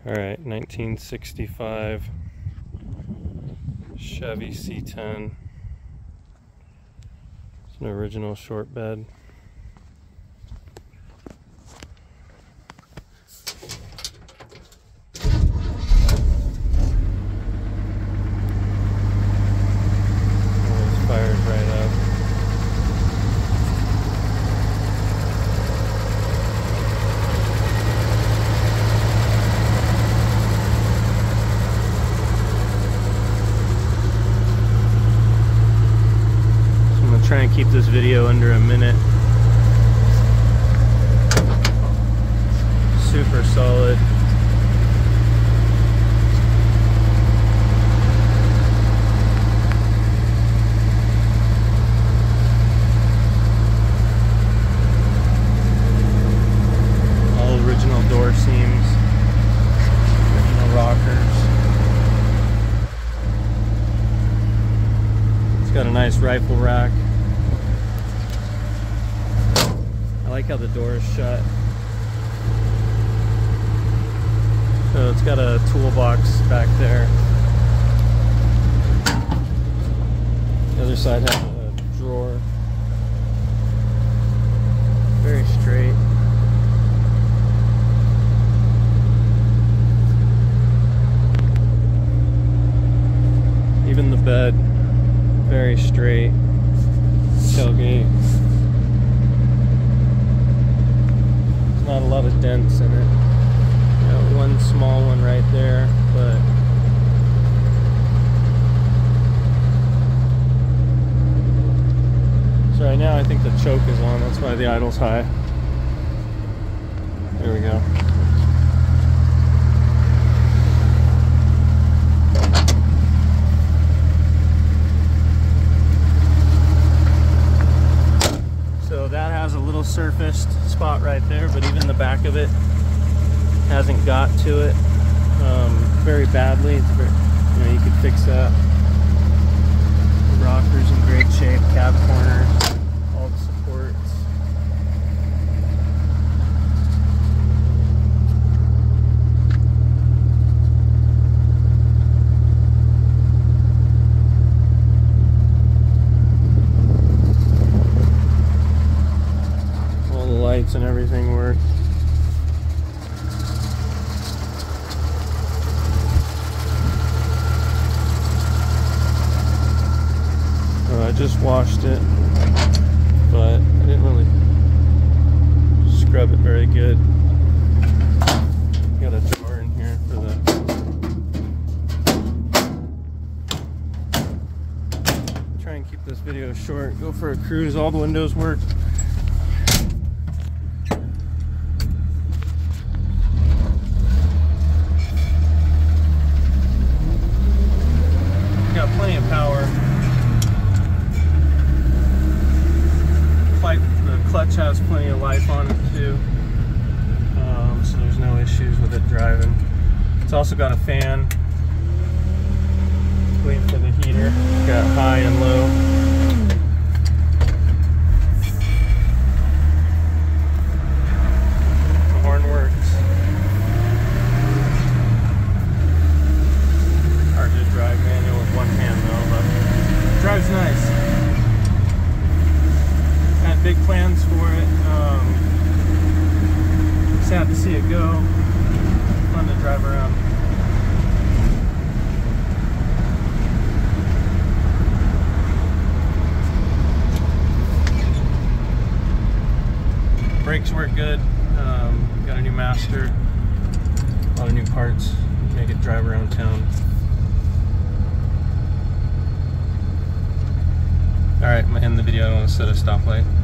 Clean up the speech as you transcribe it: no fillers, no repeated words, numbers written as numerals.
All right, 1965 Chevy C10. It's an original short bed. Always fires right up. Try and keep this video under a minute. Super solid. All original door seams, original rockers. It's got a nice rifle rack. I like how the door is shut. So it's got a toolbox back there. The other side has a drawer. Very straight. Even the bed, very straight. Tailgate. Not a lot of dents in it. Got one small one right there, but so right now I think the choke is on. That's why the idle's high. There we go. So that has a little surfaced spot right there, but even the back of it hasn't got to it very badly. It's very, you could fix that. The rockers in great shape, cab corners, all the supports. Lights and everything work. I just washed it, but I didn't really scrub it very good. Got a drawer in here for the try and keep this video short. Go for a cruise. All the windows work. Got plenty of power. The clutch has plenty of life on it too, so there's no issues with it driving. It's also got a fan. Waiting for the heater. Got high and low. The horn works. Hard to drive manual with one hand though, but it drives nice. Had big plans for it. Sad to see it go. Fun to drive around. Brakes work good. Got a new master. A lot of new parts. Make it drive around town. Alright, I'm going to end the video. I don't want to set a stoplight.